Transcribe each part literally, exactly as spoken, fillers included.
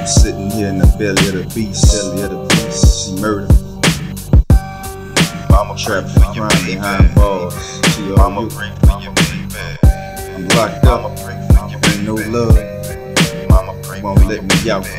sitting here in the belly of the beast, belly of the beast. She murder. Mama trapped for your behind bars. She all Mama break for your baby. I'm locked up. Mama break for your ain't no love. Mama break won't let me out.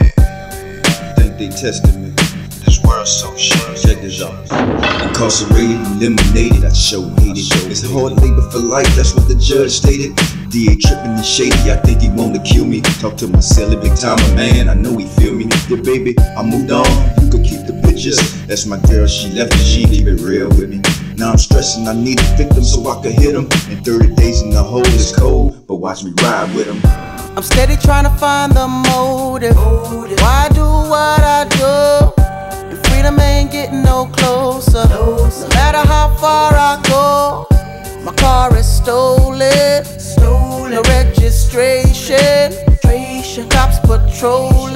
Think they testing me. This world's so short. Check this out. Incarcerated, eliminated, I show hated. It's hard labor for life, that's what the judge stated. D A tripping and shady, I think he wanna kill me. Talk to my celly, big time a man, I know he feel me. Yeah, baby, I moved on, you could keep the pictures. That's my girl, she left and she keep it real with me. Now I'm stressing, I need a victim so I could hit him. And thirty days in the hole is cold, but watch me ride with him. I'm steady trying to find the motive. Why do what I do? And freedom ain't getting no closer. No matter how far I go, my car is stolen. No registration. Cops patrolling.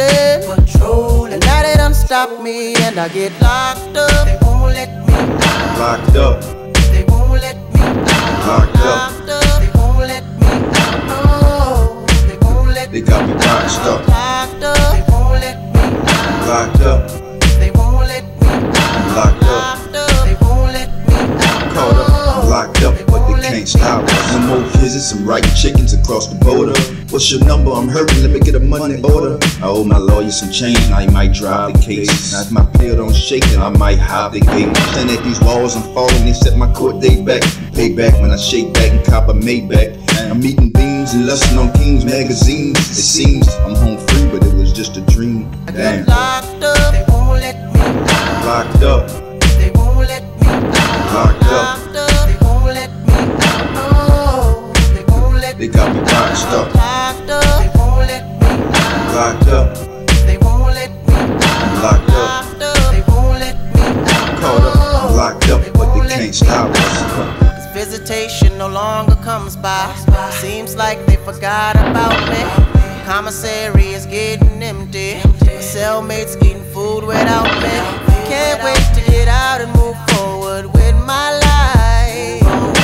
And now they done stop me and I get locked up. They won't let me out. Locked up. They won't let me out. Locked up. They won't let me out. No, they won't let me out. They got me locked up. Locked up. They won't let me out. Locked up. They won't let me out. Locked up. They won't let me out. Caught up, locked up, but they can't stop us. No more visits, some writing chickens across the border. What's your number? I'm hurting, let me get a money order. I owe my lawyer some change, now he might drive the case. Now if my pill don't shake, then I might hide the gate. Stand at these walls, I'm falling, they set my court date back. Pay back when I shake back and cop a Maybach. I'm eating beans and lusting on King's magazines. It seems I'm home free, but it was just a dream. Damn. Locked up, they won't let me out. Locked up. They won't let me out. Locked up. They won't let me out. No, they won't let me out. They got me locked up. Locked up. They won't let me out. Locked up. They won't let me out. Locked up. They won't let me out. Caught up, I'm locked up, but they can't stop us. Visitation no longer comes by. Seems like they forgot about me. Commissary is getting empty. My cellmates eating food without me. Can't wait to get out and move forward with my life.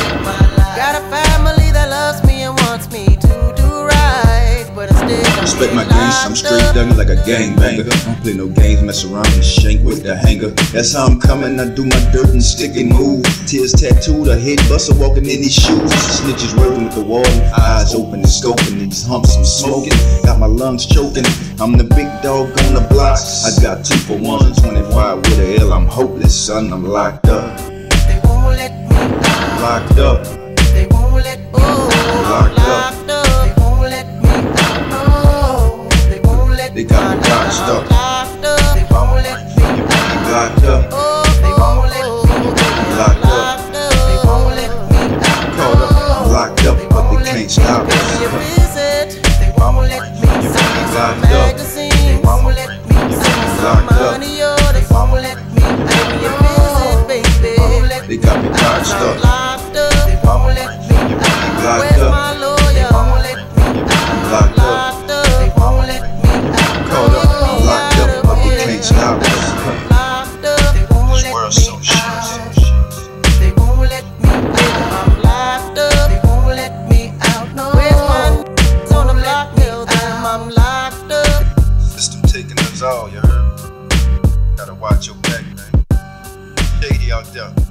Got a family that loves me and wants me to do right, but instead respect my games, I'm straight done like a gangbanger. Don't play no games, mess around and shank with the hanger. That's how I'm coming, I do my dirt and stick and move. Tears tattooed, a head buster walking in these shoes. Snitches working with the warden, eyes open and scoping. These humps I'm smoking, got my lungs choking. I'm the big dog on the block. I got two for one, twenty-five with a L. I'm hopeless, son, I'm locked up. They won't let me out. Locked up. They won't let me out. Locked up. They won't let me out. No, they won't let me out. They got me locked up. Locked up. They won't let me out. Locked up. They won't let me out. Locked up. They won't let me out. Caught up, locked up, but they can't stop us. They won't let me see some magazine. They won't let me see some money. Oh, they won't let me pay a visit, baby. They got me locked up. Locked up. They won't let me out. Locked Where's up. my lawyer? They won't let me out. Locked up. Locked up. They won't let me out. Caught up, locked up, but they can't stop us. Locked up. They won't let me out. They won't let me out. I'm locked up. They won't let me out. No. Where's my n***s on the block? Tell them I'm locked up. System taking us all, you heard? Gotta watch your back, man. Shady out there.